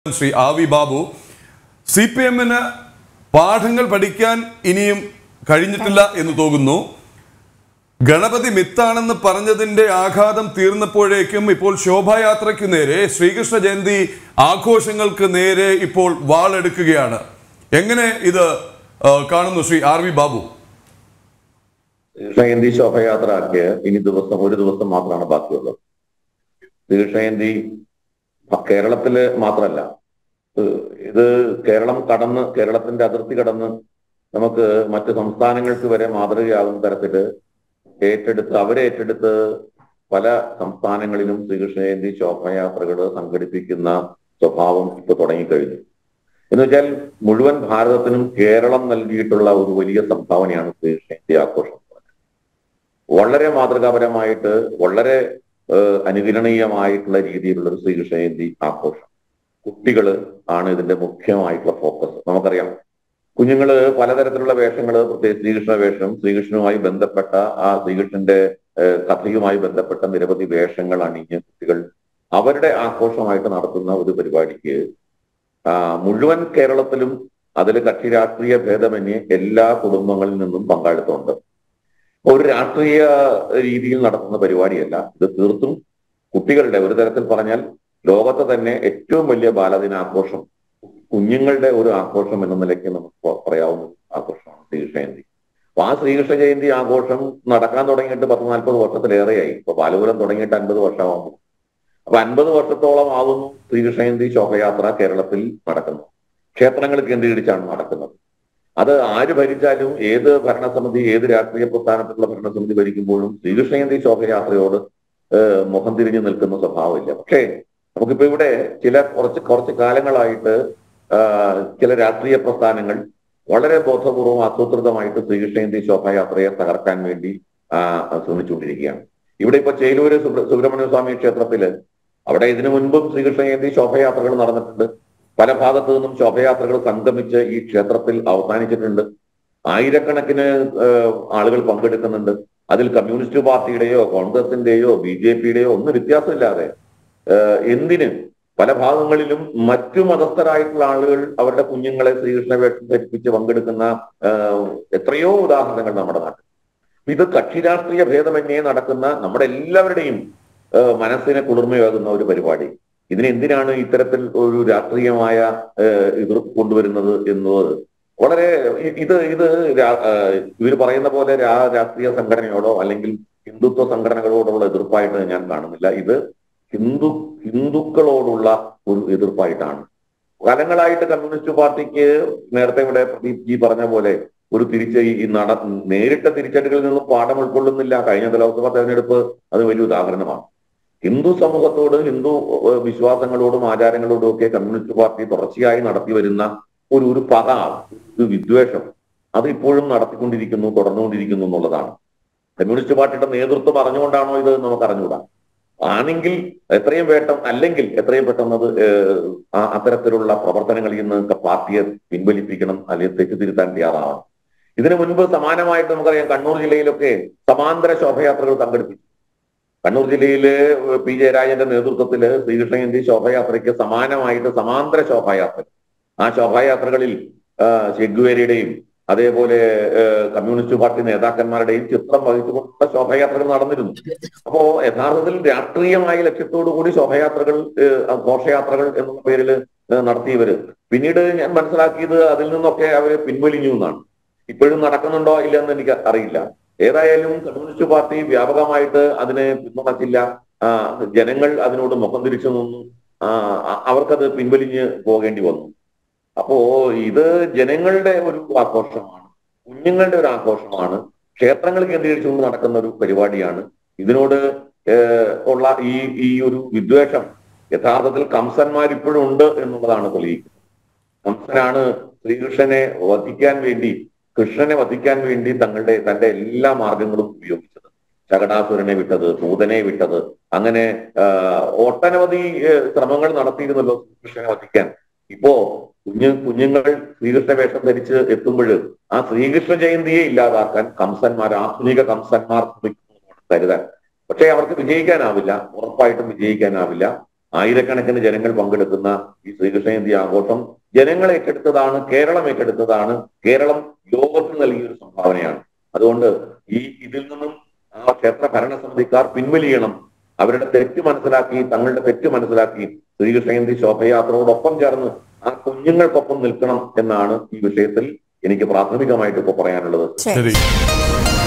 Shri R V Babu, C P എമ്മിന് പാഠങ്ങൾ പഠിക്കാൻ ഇനിയും കഴിഞ്ഞിട്ടില്ല എന്ന് തോന്നുന്നു. ഗണപതി മിത്താണെന്ന് പറഞ്ഞതിന്റെ ആഘാതം തീർന്നപ്പോഴേക്കും ഇപ്പോൾ ശോഭായാത്രയ്ക്ക് നേരെ, ശ്രീകൃഷ്ണ ജയന്തി ആഘോഷങ്ങൾക്ക് നേരെ ഇപ്പോൾ വാളെടുക്കുകയാണ്. എങ്ങനെ ഇത് കാണുന്നു ശ്രീ ആർ വി ബാബു? ശ്രീകൃഷ്ണജയന്തി ശോഭയാത്രയ്ക്ക് ഇനി ഒരു ദിവസം മാത്രമാണ് ബാക്കിയുള്ളത്. ശ്രീകൃഷ്ണജയന്തി കേരളത്തില് മാത്രമല്ല, ഇത് കേരളത്തിന്റെ അതിർത്തി കടന്ന് നമുക്ക് മറ്റ് സംസ്ഥാനങ്ങൾക്ക് വരെ മാതൃകയാകുന്ന തരത്തില് ഏറ്റെടുത്ത് പല സംസ്ഥാനങ്ങളിലും ശ്രീകൃഷ്ണ ജയന്തി ശോഭയാത്രകൾ സംഘടിപ്പിക്കുന്ന സ്വഭാവം ഇപ്പൊ തുടങ്ങിക്കഴിഞ്ഞു. എന്ന് വെച്ചാൽ മുഴുവൻ ഭാരതത്തിനും കേരളം നൽകിയിട്ടുള്ള ഒരു വലിയ സംഭാവനയാണ് ശ്രീകൃഷ്ണ ജയന്തി ആഘോഷം. വളരെ മാതൃകാപരമായിട്ട്, വളരെ അനുകരണീയമായിട്ടുള്ള രീതിയിലുള്ള ഒരു ശ്രീകൃഷ്ണ ജയന്തി ആഘോഷം. കുട്ടികള് ആണ് ഇതിന്റെ മുഖ്യമായിട്ടുള്ള ഫോക്കസ്. നമുക്കറിയാം, കുഞ്ഞുങ്ങള് പലതരത്തിലുള്ള വേഷങ്ങള്, പ്രത്യേകിച്ച് ശ്രീകൃഷ്ണ വേഷം, ശ്രീകൃഷ്ണനുമായി ബന്ധപ്പെട്ട ശ്രീകൃഷ്ണന്റെ കഥയുമായി ബന്ധപ്പെട്ട നിരവധി വേഷങ്ങൾ അണിഞ്ഞ് കുട്ടികൾ അവരുടെ ആഘോഷമായിട്ട് നടത്തുന്ന ഒരു പരിപാടിക്ക് മുഴുവൻ കേരളത്തിലും അതിൽ കക്ഷി രാഷ്ട്രീയ ഭേദമന്യേ എല്ലാ കുടുംബങ്ങളിൽ നിന്നും പങ്കാളിത്തമുണ്ട്. ഒരു രാഷ്ട്രീയ രീതിയിൽ നടത്തുന്ന പരിപാടിയല്ല ഇത്. തീർത്തും കുട്ടികളുടെ, ഒരു തരത്തിൽ പറഞ്ഞാൽ ലോകത്തെ തന്നെ ഏറ്റവും വലിയ ബാലദിനാഘോഷം, കുഞ്ഞുങ്ങളുടെ ഒരു ആഘോഷം എന്ന നിലയ്ക്ക് നമുക്ക് പറയാവുന്ന ആഘോഷമാണ് ശ്രീകൃഷ്ണ ജയന്തി. അപ്പൊ ആ ശ്രീകൃഷ്ണ ജയന്തി ആഘോഷം നടക്കാൻ തുടങ്ങിയിട്ട് 10-40 വർഷത്തിലേറെയായി. ഇപ്പൊ ബാലപുരം തുടങ്ങിയിട്ട് 50 വർഷമാകുന്നു. അപ്പൊ 50 വർഷത്തോളം ആകുന്നു ശ്രീകൃഷ്ണ ജയന്തി ശോഭയാത്ര കേരളത്തിൽ നടക്കുന്നു. ക്ഷേത്രങ്ങൾ കേന്ദ്രീകരിച്ചാണ് നടക്കുന്നത്. അത് ആര് ഭരിച്ചാലും, ഏത് ഭരണസമിതി, ഏത് രാഷ്ട്രീയ പ്രസ്ഥാനത്തിലുള്ള ഭരണസമിതി ഭരിക്കുമ്പോഴും ശ്രീകൃഷ്ണ ജയന്തി ശോഭയാത്രയോട് മുഖം തിരിഞ്ഞു നിൽക്കുന്ന സ്വഭാവമില്ല. പക്ഷേ നമുക്കിപ്പോ ഇവിടെ കുറച്ച് കാലങ്ങളായിട്ട് ചില രാഷ്ട്രീയ പ്രസ്ഥാനങ്ങൾ വളരെ ബോധപൂർവം ആസൂത്രിതമായിട്ട് ശ്രീകൃഷ്ണ ജയന്തി ശോഭയാത്രയെ തകർക്കാൻ വേണ്ടി ശ്രമിച്ചുകൊണ്ടിരിക്കുകയാണ്. ഇവിടെ ഇപ്പൊ ചേലൂര് സുബ്രഹ്മണ്യ സ്വാമി ക്ഷേത്രത്തില്, അവിടെ ഇതിനു മുൻപും ശ്രീകൃഷ്ണ ജയന്തി ശോഭയാത്രകൾ നടന്നിട്ടുണ്ട്. പല ഭാഗത്തു നിന്നും ശോഭയാത്രകൾ സംഗമിച്ച് ഈ ക്ഷേത്രത്തിൽ അവസാനിച്ചിട്ടുണ്ട്. ആയിരക്കണക്കിന് ആളുകൾ പങ്കെടുക്കുന്നുണ്ട്. അതിൽ കമ്മ്യൂണിസ്റ്റ് പാർട്ടിയുടെയോ കോൺഗ്രസിന്റെയോ BJPയുടെയോ ഒന്നും വ്യത്യാസമില്ലാതെ എന്തിന് പല ഭാഗങ്ങളിലും മറ്റു മതസ്ഥരായിട്ടുള്ള ആളുകൾ അവരുടെ കുഞ്ഞുങ്ങളെ ശ്രീകൃഷ്ണ വേഷം ധരിപ്പിച്ച് പങ്കെടുക്കുന്ന എത്രയോ ഉദാഹരണങ്ങൾ നമ്മുടെ നാട്ടിൽ. ഇത് കക്ഷി രാഷ്ട്രീയ ഭേദമന്യേ നടക്കുന്ന നമ്മുടെ എല്ലാവരുടെയും മനസ്സിനെ കുളിർമയാകുന്ന ഒരു പരിപാടി. ഇതിനെന്തിനാണ് ഇത്തരത്തിൽ ഒരു രാഷ്ട്രീയമായ എതിർപ്പ് കൊണ്ടുവരുന്നത് എന്നത് വളരെ ഇവർ പറയുന്ന പോലെ രാഷ്ട്രീയ സംഘടനയോടോ അല്ലെങ്കിൽ ഹിന്ദുത്വ സംഘടനകളോടുള്ള എതിർപ്പായിട്ട് ഞാൻ കാണുന്നില്ല. ഇത് ഹിന്ദുക്കളോടുള്ള ഒരു എതിർപ്പായിട്ടാണ്. കാലങ്ങളായിട്ട് കമ്മ്യൂണിസ്റ്റ് പാർട്ടിക്ക് നേരത്തെ ഇവിടെ പ്രദീപ് ജി പറഞ്ഞ പോലെ ഒരു നേരിട്ട തിരിച്ചടികളിൽ നിന്നും പാഠം ഉൾക്കൊള്ളുന്നില്ല. കഴിഞ്ഞ ലോക്സഭാ തെരഞ്ഞെടുപ്പ് അത് വലിയ ഉദാഹരണമാണ്. ഹിന്ദു സമൂഹത്തോട്, ഹിന്ദു വിശ്വാസങ്ങളോടും ആചാരങ്ങളോടും ഒക്കെ കമ്മ്യൂണിസ്റ്റ് പാർട്ടി തുടർച്ചയായി നടത്തി വരുന്ന ഒരു പക, ഒരു വിദ്വേഷം, അത് ഇപ്പോഴും തുടർന്നുകൊണ്ടിരിക്കുന്നു എന്നുള്ളതാണ്. കമ്മ്യൂണിസ്റ്റ് പാർട്ടിയുടെ നേതൃത്വം അറിഞ്ഞുകൊണ്ടാണോ ഇത് നമുക്ക് അറിഞ്ഞുകൂടാ. ആണെങ്കിൽ എത്രയും പെട്ടെന്ന് അത്തരത്തിലുള്ള പ്രവർത്തനങ്ങളിൽ നിന്ന് പാർട്ടിയെ പിൻവലിപ്പിക്കണം, അല്ലെങ്കിൽ തെറ്റുതിരുത്താൻ തയ്യാറാവണം. ഇതിനു മുൻപ് സമാനമായിട്ട് നമുക്കറിയാം, കണ്ണൂർ ജില്ലയിലൊക്കെ സമാന്തര ശോഭയാത്രകൾ സംഘടിപ്പിച്ചു. കണ്ണൂർ ജില്ലയില് P ജയരാജന്റെ നേതൃത്വത്തില് ശ്രീകൃഷ്ണ ജയന്തി ശോഭയാത്രയ്ക്ക് സമാനമായിട്ട് സമാന്തര ശോഭയാത്ര, ആ ശോഭയാത്രകളിൽ ചെഗുവേരയുടെയും അതേപോലെ കമ്മ്യൂണിസ്റ്റ് പാർട്ടി നേതാക്കന്മാരുടെയും ചിത്രം വഹിച്ചുകൊണ്ടുള്ള ശോഭയാത്രകൾ നടന്നിരുന്നു. അപ്പോ യഥാർത്ഥത്തിൽ രാഷ്ട്രീയമായ ലക്ഷ്യത്തോടു കൂടി ഘോഷയാത്രകൾ എന്നുള്ള പേരിൽ നടത്തിയവര് പിന്നീട് ഞാൻ മനസ്സിലാക്കിയത് അതിൽ നിന്നൊക്കെ അവര് പിൻവലിഞ്ഞു എന്നാണ്. ഇപ്പോഴും നടക്കുന്നുണ്ടോ ഇല്ലെന്ന് എനിക്ക് അറിയില്ല. ഏതായാലും കമ്മ്യൂണിസ്റ്റ് പാർട്ടി വ്യാപകമായിട്ട് അതിനെ പിന്തുണച്ചില്ല. ജനങ്ങൾ അതിനോട് മുഖം തിരിച്ചു നിന്നു. അവർക്കത് പിൻവലിഞ്ഞ് പോകേണ്ടി വന്നു. അപ്പോ ഇത് ജനങ്ങളുടെ ഒരു ആഘോഷമാണ്, കുഞ്ഞുങ്ങളുടെ ഒരു ആഘോഷമാണ്, ക്ഷേത്രങ്ങൾ കേന്ദ്രീകരിച്ചുകൊണ്ട് നടക്കുന്ന ഒരു പരിപാടിയാണ്. ഇതിനോട് ഉള്ള ഈ ഒരു വിദ്വേഷം യഥാർത്ഥത്തിൽ കംസന്മാർ ഇപ്പോഴും ഉണ്ട് എന്നുള്ളതാണ് തെളിയിക്കുന്നത്. കംസനാണ് കൃഷ്ണനെ വധിക്കാൻ വേണ്ടി തന്റെ എല്ലാ മാർഗങ്ങളും ഉപയോഗിച്ചത്. ശകടാസുരനെ വിട്ടത്, പൂതനെ വിട്ടത്, അങ്ങനെ ഒട്ടനവധി ശ്രമങ്ങൾ നടത്തിയിരുന്നല്ലോ കൃഷ്ണനെ വധിക്കാൻ. ഇപ്പോ കുഞ്ഞുങ്ങൾ ശ്രീകൃഷ്ണ വേഷം ധരിച്ച് എത്തുമ്പോൾ ആ ശ്രീകൃഷ്ണ ജയന്തിയെ ഇല്ലാതാക്കാൻ ആധുനിക കംസന്മാർ ശ്രമിക്കുന്നു കരുതാൻ. പക്ഷെ അവർക്ക് വിജയിക്കാനാവില്ല, ഉറപ്പായിട്ടും വിജയിക്കാനാവില്ല. ആയിരക്കണക്കിന് ജനങ്ങൾ പങ്കെടുക്കുന്ന ഈ ശ്രീകൃഷ്ണ ജയന്തി ആഘോഷം ജനങ്ങൾ ഏറ്റെടുത്തതാണ്, കേരളം ഏറ്റെടുത്തതാണ്, കേരളം ലോകത്തിന് നൽകിയ ഒരു സംഭാവനയാണ്. അതുകൊണ്ട് ഇതിൽ നിന്നും ആ ക്ഷേത്ര ഭരണസമിതിക്കാർ പിൻവലിയണം. അവരുടെ തെറ്റ് മനസ്സിലാക്കി, തങ്ങളുടെ തെറ്റ് മനസ്സിലാക്കി ശ്രീകൃഷ്ണ ജയന്തി ശോഭയാത്രയോടൊപ്പം ചേർന്ന് ആ കുഞ്ഞുങ്ങൾക്കൊപ്പം നിൽക്കണം എന്നാണ് ഈ വിഷയത്തിൽ എനിക്ക് പ്രാഥമികമായിട്ട് ഇപ്പോൾ പറയാനുള്ളത്. ശരി.